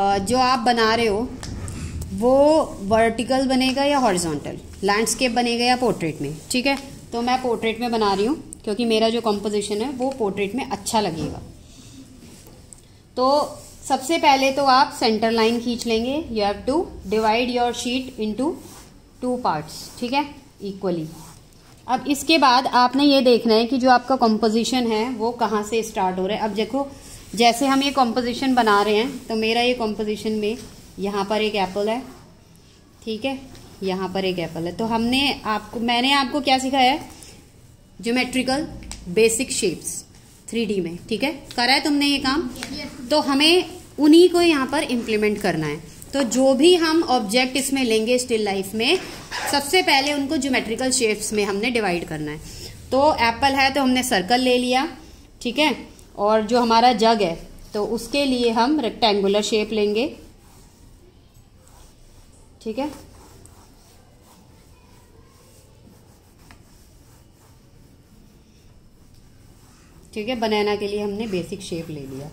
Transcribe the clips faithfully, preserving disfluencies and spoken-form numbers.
जो आप बना रहे हो वो वर्टिकल बनेगा या हॉरिजॉन्टल, लैंडस्केप बनेगा या पोर्ट्रेट में, ठीक है। तो मैं पोर्ट्रेट में बना रही हूँ क्योंकि मेरा जो कंपोजिशन है वो पोर्ट्रेट में अच्छा लगेगा। तो सबसे पहले तो आप सेंटर लाइन खींच लेंगे। You have to divide your sheet into two parts, ठीक है, इक्वली। अब इसके बाद आपने ये देखना है कि जो आपका कंपोजिशन है वो कहाँ से स्टार्ट हो रहा है। अब देखो, जैसे हम ये कंपोजिशन बना रहे हैं तो मेरा ये कंपोजिशन में यहाँ पर एक एप्पल है, ठीक है, यहाँ पर एक एप्पल है। तो हमने आपको मैंने आपको क्या सिखाया है, geometrical basic shapes three D में, ठीक है, करा है तुमने ये काम। तो हमें उन्हीं को यहाँ पर इम्प्लीमेंट करना है। तो जो भी हम ऑब्जेक्ट इसमें लेंगे स्टिल लाइफ में, सबसे पहले उनको ज्योमेट्रिकल शेप्स में हमने डिवाइड करना है। तो एप्पल है तो हमने सर्कल ले लिया, ठीक है, और जो हमारा जग है तो उसके लिए हम रेक्टेंगुलर शेप लेंगे, ठीक है। ठीक है, बनाना के लिए हमने बेसिक शेप ले लिया।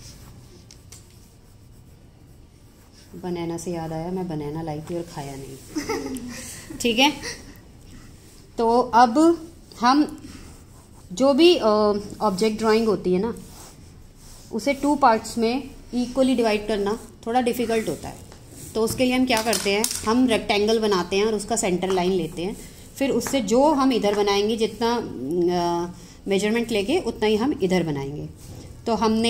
बनाना से याद आया, मैं बनाना लाई थी और खाया नहीं, ठीक है। तो अब हम जो भी ऑब्जेक्ट ड्राइंग होती है ना, उसे टू पार्ट्स में इक्वली डिवाइड करना थोड़ा डिफिकल्ट होता है। तो उसके लिए हम क्या करते हैं, हम रेक्टेंगल बनाते हैं और उसका सेंटर लाइन लेते हैं। फिर उससे जो हम इधर बनाएंगे, जितना मेजरमेंट लेके उतना ही हम इधर बनाएंगे। तो हमने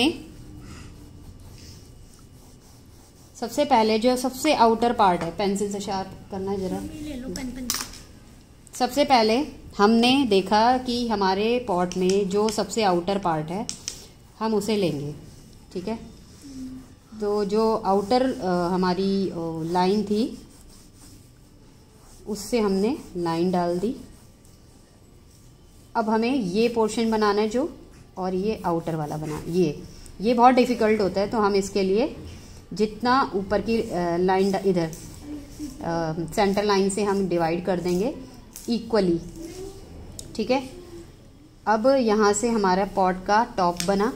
सबसे पहले जो सबसे आउटर पार्ट है, पेंसिल से शार्प करना है जरा, ले लो पेन पेन। सबसे पहले हमने देखा कि हमारे पॉट में जो सबसे आउटर पार्ट है हम उसे लेंगे, ठीक है। तो जो आउटर हमारी लाइन थी उससे हमने लाइन डाल दी। अब हमें ये पोर्शन बनाना है जो, और ये आउटर वाला बना, ये ये बहुत डिफिकल्ट होता है। तो हम इसके लिए जितना ऊपर की लाइन इधर सेंटर लाइन से हम डिवाइड कर देंगे इक्वली, ठीक है। अब यहाँ से हमारा पॉट का टॉप बना,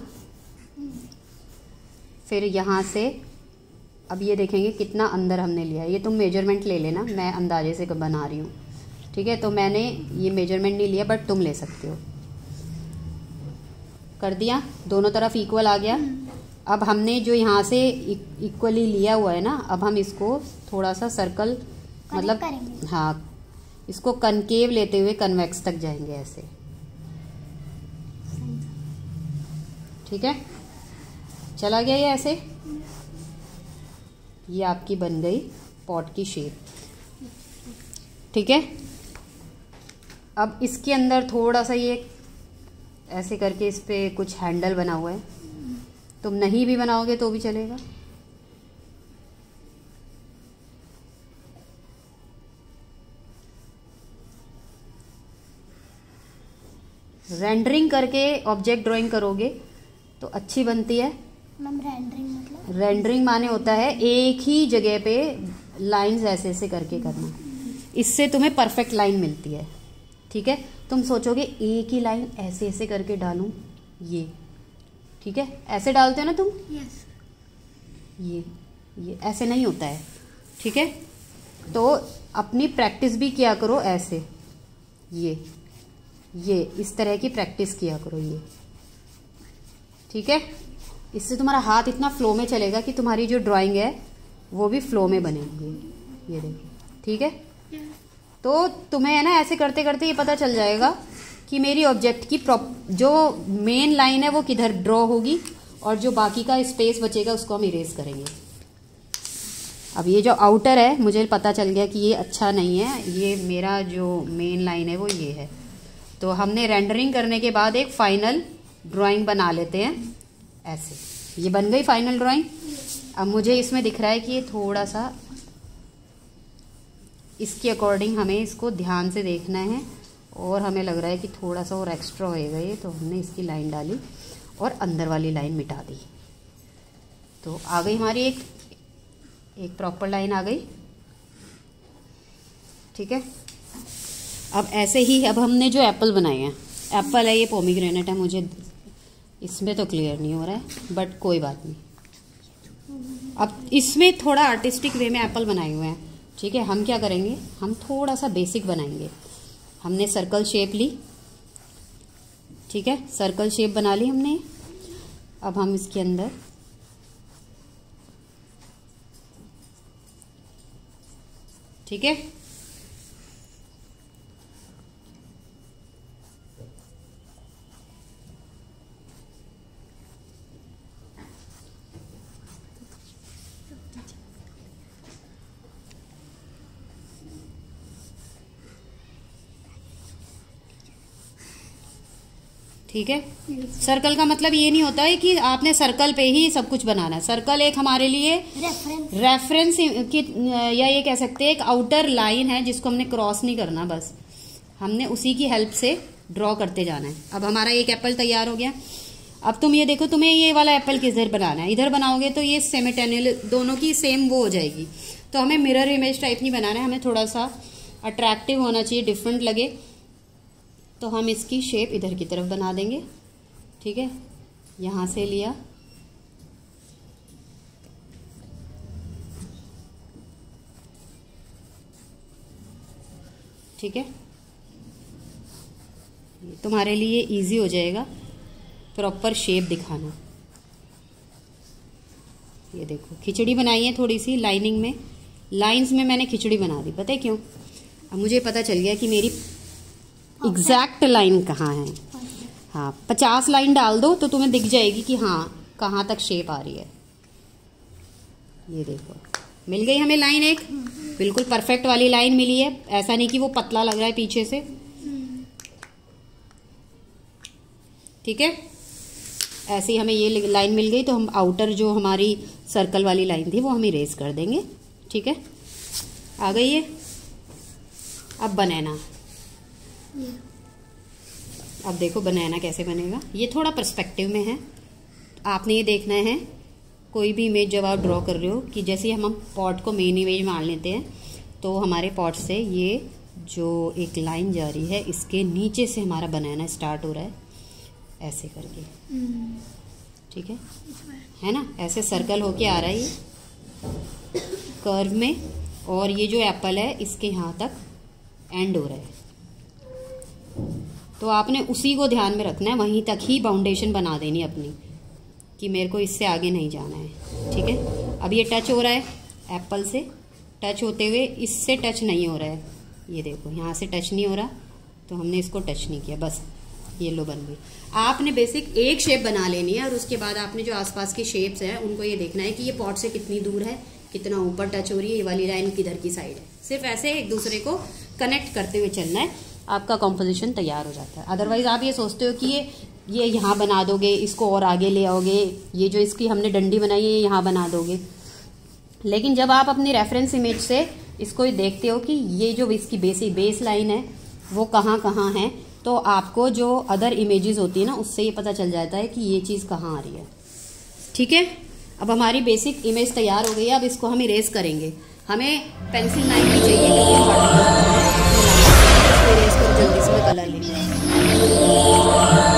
फिर यहाँ से अब ये देखेंगे कितना अंदर हमने लिया। ये तुम मेजरमेंट ले लेना, मैं अंदाजे से बना रही हूँ, ठीक है। तो मैंने ये मेजरमेंट नहीं लिया, बट तुम ले सकते हो। कर दिया, दोनों तरफ इक्वल आ गया। अब हमने जो यहाँ से इक्वली लिया हुआ है ना, अब हम इसको थोड़ा सा सर्कल, मतलब हाँ, इसको कनकेव लेते हुए कन्वेक्स तक जाएंगे ऐसे, ठीक है। चला गया ये ऐसे, ये आपकी बन गई पॉट की शेप, ठीक है। अब इसके अंदर थोड़ा सा ये ऐसे करके इस पे कुछ हैंडल बना हुआ है, तुम नहीं भी बनाओगे तो भी चलेगा। रेंडरिंग करके ऑब्जेक्ट ड्राइंग करोगे तो अच्छी बनती है। मैम रेंडरिंग मतलब? रेंडरिंग माने होता है एक ही जगह पे लाइंस ऐसे ऐसे करके करना, इससे तुम्हें परफेक्ट लाइन मिलती है, ठीक है। तुम सोचोगे एक ही लाइन ऐसे ऐसे करके डालूं, ये ठीक है, ऐसे डालते हो ना तुम, यस। ये ये ऐसे नहीं होता है, ठीक है। तो अपनी प्रैक्टिस भी किया करो ऐसे, ये ये इस तरह की प्रैक्टिस किया करो, ये ठीक है। इससे तुम्हारा हाथ इतना फ्लो में चलेगा कि तुम्हारी जो ड्राइंग है वो भी फ्लो में बनेगी। ये देखो, ठीक है। तो तुम्हें है ना ऐसे करते करते ये पता चल जाएगा कि मेरी ऑब्जेक्ट की जो मेन लाइन है वो किधर ड्रॉ होगी, और जो बाकी का स्पेस बचेगा उसको हम इरेज करेंगे। अब ये जो आउटर है, मुझे पता चल गया कि ये अच्छा नहीं है, ये मेरा जो मेन लाइन है वो ये है। तो हमने रेंडरिंग करने के बाद एक फाइनल ड्राइंग बना लेते हैं ऐसे। ये बन गई फाइनल ड्राइंग। अब मुझे इसमें दिख रहा है कि ये थोड़ा सा इसके अकॉर्डिंग हमें इसको ध्यान से देखना है, और हमें लग रहा है कि थोड़ा सा और एक्स्ट्रा होएगा ये, तो हमने इसकी लाइन डाली और अंदर वाली लाइन मिटा दी। तो आ गई हमारी एक एक प्रॉपर लाइन आ गई, ठीक है। अब ऐसे ही अब हमने जो एप्पल बनाए हैं, एप्पल है, ये पोमीग्रेनेट है, मुझे इसमें तो क्लियर नहीं हो रहा है, बट कोई बात नहीं। अब इसमें थोड़ा आर्टिस्टिक वे में एप्पल बनाए हुए हैं, ठीक है। हम क्या करेंगे, हम थोड़ा सा बेसिक बनाएंगे। हमने सर्कल शेप ली, ठीक है, सर्कल शेप बना ली हमने। अब हम इसके अंदर ठीक है, ठीक है। सर्कल का मतलब ये नहीं होता है कि आपने सर्कल पे ही सब कुछ बनाना है। सर्कल एक हमारे लिए रेफरेंस रेफरेंस की, या ये कह सकते हैं एक आउटर लाइन है जिसको हमने क्रॉस नहीं करना, बस हमने उसी की हेल्प से ड्रॉ करते जाना है। अब हमारा एक एप्पल तैयार हो गया। अब तुम ये देखो, तुम्हें ये वाला एप्पल किधर बनाना है, इधर बनाओगे तो ये सेमिटेनियल दोनों की सेम वो हो जाएगी। तो हमें मिरर इमेज टाइप नहीं बनाना है, हमें थोड़ा सा अट्रैक्टिव होना चाहिए, डिफरेंट लगे। तो हम इसकी शेप इधर की तरफ बना देंगे, ठीक है। यहां से लिया, ठीक है। तुम्हारे लिए इजी हो जाएगा प्रॉपर शेप दिखाना। ये देखो खिचड़ी बनाई है थोड़ी सी लाइनिंग में, लाइंस में मैंने खिचड़ी बना दी, पता है क्यों? अब मुझे पता चल गया कि मेरी एग्जैक्ट लाइन कहाँ है। हाँ, पचास लाइन डाल दो तो तुम्हें दिख जाएगी कि हाँ कहाँ तक शेप आ रही है। ये देखो मिल गई हमें लाइन, एक बिल्कुल परफेक्ट वाली लाइन मिली है। ऐसा नहीं कि वो पतला लग रहा है पीछे से, ठीक है। ऐसे ही हमें ये लाइन मिल गई तो हम आउटर जो हमारी सर्कल वाली लाइन थी वो हम इरेज कर देंगे, ठीक है। आ गई है। अब बनाना, अब देखो बनाना कैसे बनेगा। ये थोड़ा पर्सपेक्टिव में है, आपने ये देखना है कोई भी इमेज जब आप ड्रॉ कर रहे हो कि जैसे हम पॉट को मेन इमेज मान लेते हैं तो हमारे पॉट से ये जो एक लाइन जा रही है इसके नीचे से हमारा बनाना स्टार्ट हो रहा है, ऐसे करके, ठीक है, है ना। ऐसे सर्कल होके आ रहा है ये कर्व में, और ये जो एप्पल है इसके यहाँ तक एंड हो रहा है। तो आपने उसी को ध्यान में रखना है, वहीं तक ही बाउंडेशन बना देनी अपनी कि मेरे को इससे आगे नहीं जाना है, ठीक है। अब ये टच हो रहा है एप्पल से, टच होते हुए इससे टच नहीं हो रहा है। ये देखो यहाँ से टच नहीं हो रहा तो हमने इसको टच नहीं किया, बस ये लो बन गई। आपने बेसिक एक शेप बना लेनी है और उसके बाद आपने जो आसपास की शेप्स हैं उनको ये देखना है कि ये पॉट से कितनी दूर है, कितना ऊपर टच हो रही है, ये वाली लाइन किधर की साइड है। सिर्फ ऐसे एक दूसरे को कनेक्ट करते हुए चलना है, आपका कॉम्पोजिशन तैयार हो जाता है। अदरवाइज आप ये सोचते हो कि ये ये यहाँ बना दोगे, इसको और आगे ले आओगे, ये जो इसकी हमने डंडी बनाई है ये यहाँ बना दोगे, लेकिन जब आप अपनी रेफरेंस इमेज से इसको ये देखते हो कि ये जो इसकी बेसिक बेस लाइन है वो कहाँ कहाँ है, तो आपको जो अदर इमेजेस होती है ना उससे ये पता चल जाता है कि ये चीज़ कहाँ आ रही है, ठीक है। अब हमारी बेसिक इमेज तैयार हो गई है। अब इसको हम इरेज करेंगे। हमें पेंसिल लाइन भी चाहिए क्योंकि इरेज करो जल्दी से, मैं कलर लेंगे।